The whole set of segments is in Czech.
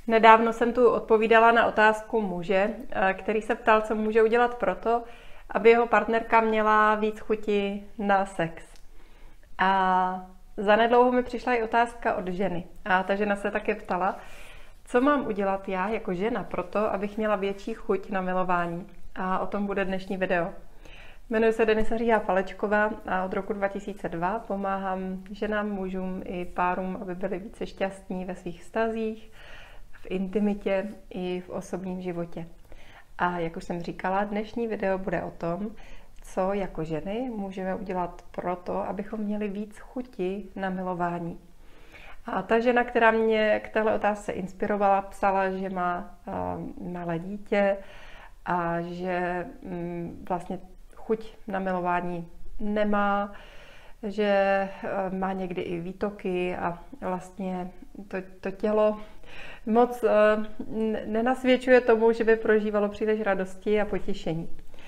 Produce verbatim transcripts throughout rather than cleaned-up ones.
Nedávno jsem tu odpovídala na otázku muže, který se ptal, co může udělat proto, aby jeho partnerka měla víc chuti na sex. A zanedlouho mi přišla i otázka od ženy. A ta žena se také ptala, co mám udělat já jako žena proto, abych měla větší chuť na milování. A o tom bude dnešní video. Jmenuji se Denisa Říha Palečková a od roku dva tisíce dva pomáhám ženám, mužům i párům, aby byli více šťastní ve svých vztazích, v intimitě i v osobním životě. A jak už jsem říkala, dnešní video bude o tom, co jako ženy můžeme udělat pro to, abychom měli víc chuti na milování. A ta žena, která mě k téhle otázce inspirovala, psala, že má uh, malé dítě a že um, vlastně chuť na milování nemá, že uh, má někdy i výtoky a vlastně to, to tělo moc uh, nenasvědčuje tomu, že by prožívalo příliš radosti a potěšení.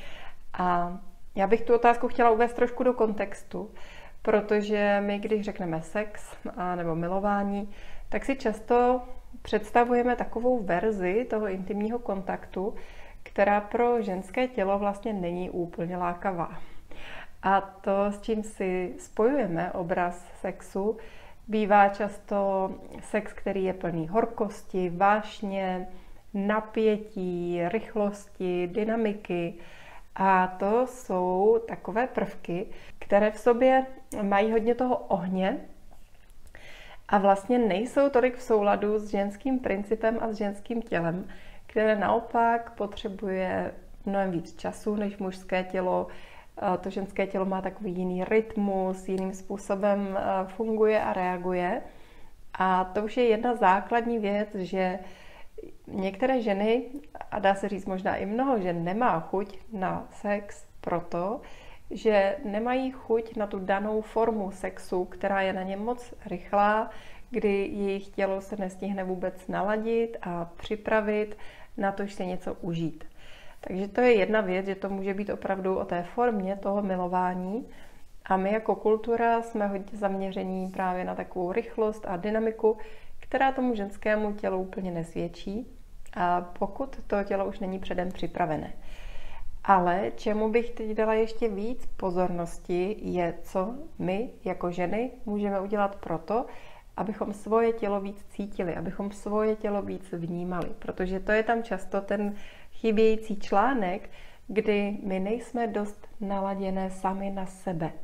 A já bych tu otázku chtěla uvést trošku do kontextu, protože my, když řekneme sex a nebo milování, tak si často představujeme takovou verzi toho intimního kontaktu, která pro ženské tělo vlastně není úplně lákavá. A to, s čím si spojujeme obraz sexu, bývá často sex, který je plný horkosti, vášně, napětí, rychlosti, dynamiky. A to jsou takové prvky, které v sobě mají hodně toho ohně a vlastně nejsou tolik v souladu s ženským principem a s ženským tělem, které naopak potřebuje mnohem víc času než mužské tělo. To ženské tělo má takový jiný rytmus, jiným způsobem funguje a reaguje. A to už je jedna základní věc, že některé ženy, a dá se říct možná i mnoho žen, nemá chuť na sex proto, že nemají chuť na tu danou formu sexu, která je na ně moc rychlá, kdy jejich tělo se nestihne vůbec naladit a připravit na to, že si něco užít. Takže to je jedna věc, že to může být opravdu o té formě toho milování. A my jako kultura jsme hodně zaměření právě na takovou rychlost a dynamiku, která tomu ženskému tělu úplně nesvědčí, a pokud to tělo už není předem připravené. Ale čemu bych teď dala ještě víc pozornosti, je, co my jako ženy můžeme udělat proto, abychom svoje tělo víc cítili, abychom svoje tělo víc vnímali. Protože to je tam často ten chybějící článek, kdy my nejsme dost naladěné sami na sebe.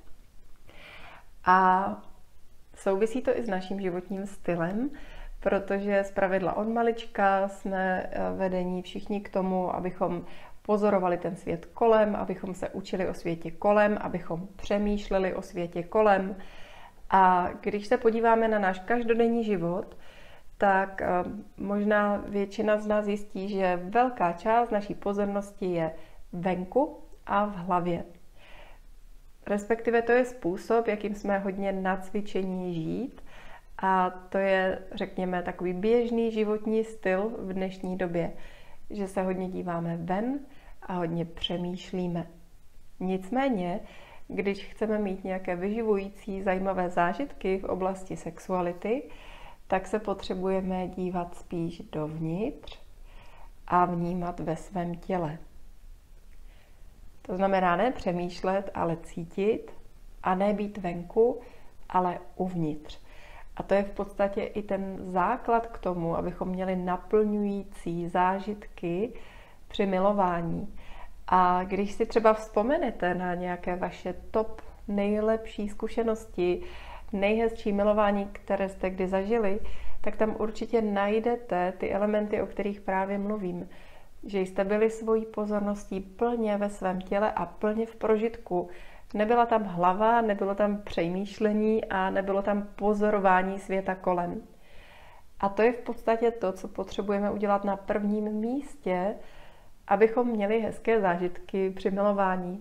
A souvisí to i s naším životním stylem, protože zpravidla od malička jsme vedení všichni k tomu, abychom pozorovali ten svět kolem, abychom se učili o světě kolem, abychom přemýšleli o světě kolem. A když se podíváme na náš každodenní život, tak možná většina z nás zjistí, že velká část naší pozornosti je venku a v hlavě. Respektive to je způsob, jakým jsme hodně nacvičení žít. A to je, řekněme, takový běžný životní styl v dnešní době, že se hodně díváme ven a hodně přemýšlíme. Nicméně, když chceme mít nějaké vyživující, zajímavé zážitky v oblasti sexuality, tak se potřebujeme dívat spíš dovnitř a vnímat ve svém těle. To znamená ne přemýšlet, ale cítit, a ne být venku, ale uvnitř. A to je v podstatě i ten základ k tomu, abychom měli naplňující zážitky při milování. A když si třeba vzpomenete na nějaké vaše top nejlepší zkušenosti, nejhezčí milování, které jste kdy zažili, tak tam určitě najdete ty elementy, o kterých právě mluvím. Že jste byli svojí pozorností plně ve svém těle a plně v prožitku. Nebyla tam hlava, nebylo tam přemýšlení a nebylo tam pozorování světa kolem. A to je v podstatě to, co potřebujeme udělat na prvním místě, abychom měli hezké zážitky při milování.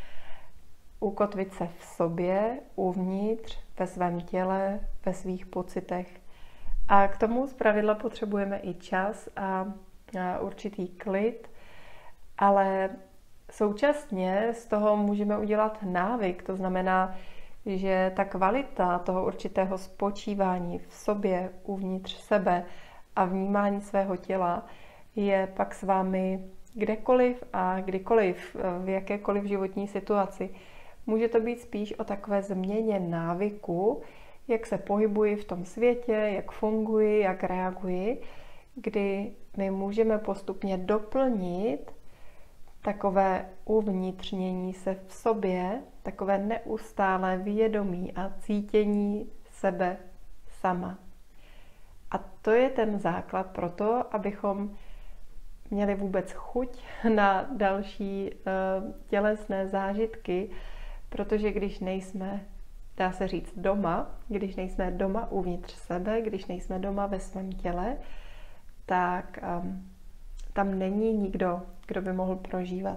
Ukotvit se v sobě, uvnitř, ve svém těle, ve svých pocitech. A k tomu zpravidla potřebujeme i čas a, a určitý klid, ale současně z toho můžeme udělat návyk, to znamená, že ta kvalita toho určitého spočívání v sobě, uvnitř sebe a vnímání svého těla je pak s vámi kdekoliv a kdykoliv, v jakékoliv životní situaci. Může to být spíš o takové změně návyku, jak se pohybuji v tom světě, jak funguji, jak reaguji, kdy my můžeme postupně doplnit takové uvnitřnění se v sobě, takové neustálé vědomí a cítění sebe sama. A to je ten základ pro to, abychom měli vůbec chuť na další uh, tělesné zážitky, protože když nejsme, dá se říct, doma, když nejsme doma uvnitř sebe, když nejsme doma ve svém těle, tak um, tam není nikdo, kdo by mohl prožívat.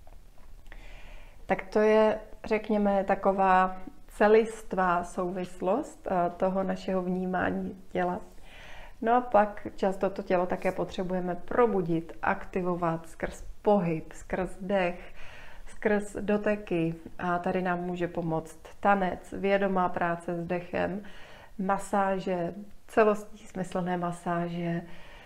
Tak to je, řekněme, taková celistvá souvislost uh, toho našeho vnímání těla. No a pak často to tělo také potřebujeme probudit, aktivovat skrz pohyb, skrz dech, skrz doteky. A tady nám může pomoct tanec, vědomá práce s dechem, masáže, celostní smyslné masáže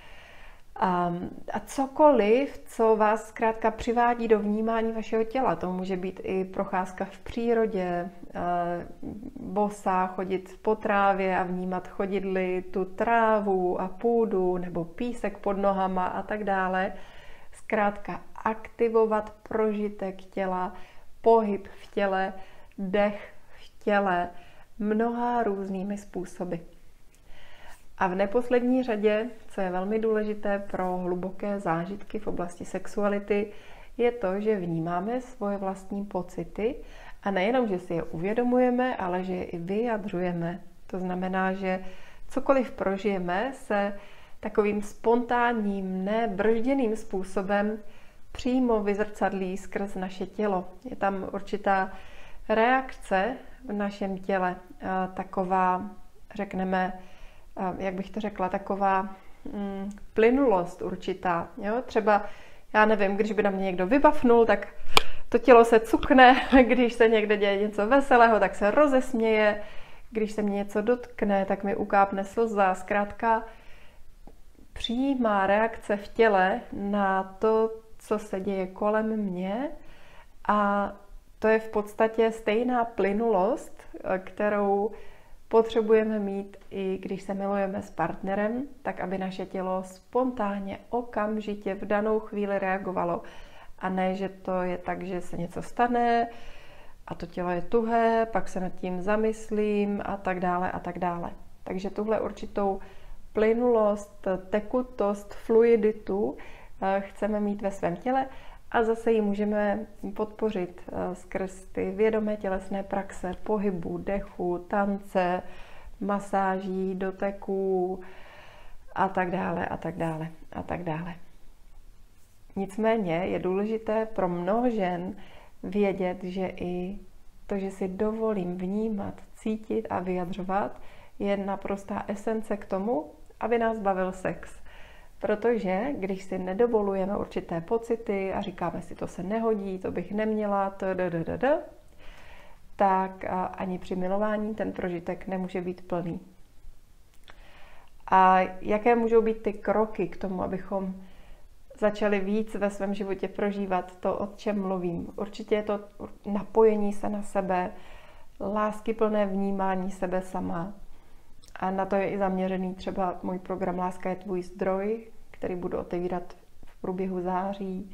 a, a cokoliv, co vás zkrátka přivádí do vnímání vašeho těla. To může být i procházka v přírodě, bosá, chodit po trávě a vnímat chodidly, tu trávu a půdu nebo písek pod nohama a tak dále. Zkrátka aktivovat prožitek těla, pohyb v těle, dech v těle, mnoha různými způsoby. A v neposlední řadě, co je velmi důležité pro hluboké zážitky v oblasti sexuality, je to, že vnímáme svoje vlastní pocity a nejenom, že si je uvědomujeme, ale že je i vyjadřujeme. To znamená, že cokoliv prožijeme, se takovým spontánním, nebržděným způsobem přímo vyzrcadlí skrz naše tělo. Je tam určitá reakce v našem těle, taková, řekneme, jak bych to řekla, taková mm, plynulost určitá. Jo? Třeba, já nevím, když by na mě někdo vybafnul, tak to tělo se cukne, když se někde děje něco veselého, tak se rozesměje, když se mě něco dotkne, tak mi ukápne slza. Zkrátka přímá reakce v těle na to, co se děje kolem mě, a to je v podstatě stejná plynulost, kterou potřebujeme mít i když se milujeme s partnerem, tak aby naše tělo spontánně, okamžitě v danou chvíli reagovalo. A ne, že to je tak, že se něco stane a to tělo je tuhé, pak se nad tím zamyslím a tak dále a tak dále. Takže tuhle určitou plynulost, tekutost, fluiditu chceme mít ve svém těle a zase ji můžeme podpořit skrz ty vědomé tělesné praxe, pohybu, dechu, tance, masáží, doteků a tak dále a tak dále a tak dále. Nicméně je důležité pro mnoho žen vědět, že i to, že si dovolím vnímat, cítit a vyjadřovat, je naprostá esence k tomu, aby nás bavil sex. Protože když si nedovolujeme určité pocity a říkáme si, to se nehodí, to bych neměla, to dddd, tak ani při milování ten prožitek nemůže být plný. A jaké můžou být ty kroky k tomu, abychom začali víc ve svém životě prožívat to, o čem mluvím? Určitě je to napojení se na sebe, láskyplné vnímání sebe sama. A na to je i zaměřený třeba můj program Láska je tvůj zdroj, který budu otevírat v průběhu září.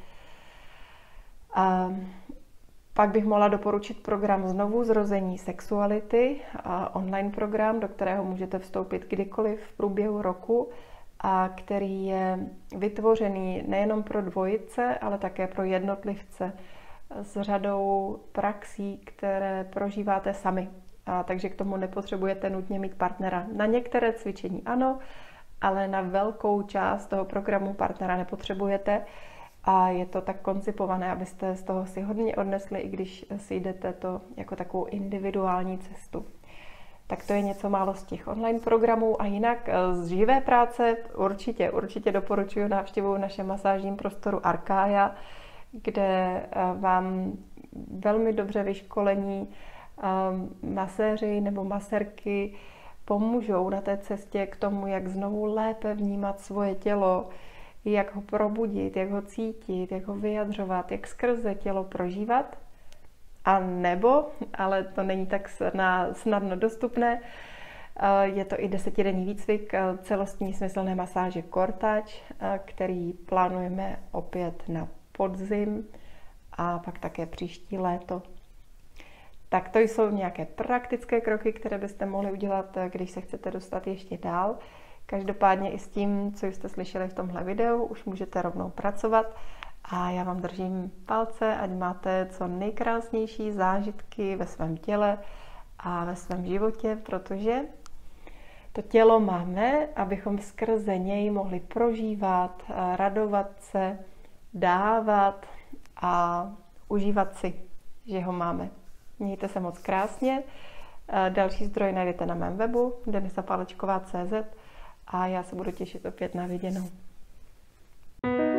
A pak bych mohla doporučit program Znovu zrození sexuality, a online program, do kterého můžete vstoupit kdykoliv v průběhu roku a který je vytvořený nejenom pro dvojice, ale také pro jednotlivce s řadou praxí, které prožíváte sami. A takže k tomu nepotřebujete nutně mít partnera. Na některé cvičení ano, ale na velkou část toho programu partnera nepotřebujete a je to tak koncipované, abyste z toho si hodně odnesli, i když si jdete to jako takovou individuální cestu. Tak to je něco málo z těch online programů a jinak z živé práce určitě, určitě doporučuji návštěvu v našem masážním prostoru Arkája, kde vám velmi dobře vyškolení maséři nebo masérky pomůžou na té cestě k tomu, jak znovu lépe vnímat svoje tělo, jak ho probudit, jak ho cítit, jak ho vyjadřovat, jak skrze tělo prožívat. A nebo, ale to není tak snadno dostupné, je to i desetidenní výcvik celostní smyslné masáže Core Touch, který plánujeme opět na podzim a pak také příští léto. Tak to jsou nějaké praktické kroky, které byste mohli udělat, když se chcete dostat ještě dál. Každopádně i s tím, co jste slyšeli v tomhle videu, už můžete rovnou pracovat a já vám držím palce, ať máte co nejkrásnější zážitky ve svém těle a ve svém životě, protože to tělo máme, abychom skrze něj mohli prožívat, radovat se, dávat a užívat si, že ho máme. Mějte se moc krásně. Další zdroje najdete na mém webu denisa palečková tečka cé zet a já se budu těšit opět na viděnou.